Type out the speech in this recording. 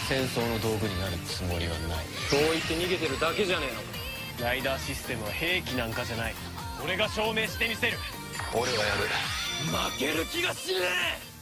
戦争の道具になるつもりはない。 そう言って逃げてるだけじゃねえのか。 ライダーシステムは兵器なんかじゃない。俺が証明してみせる。 俺がやる。 負ける気がしねえ。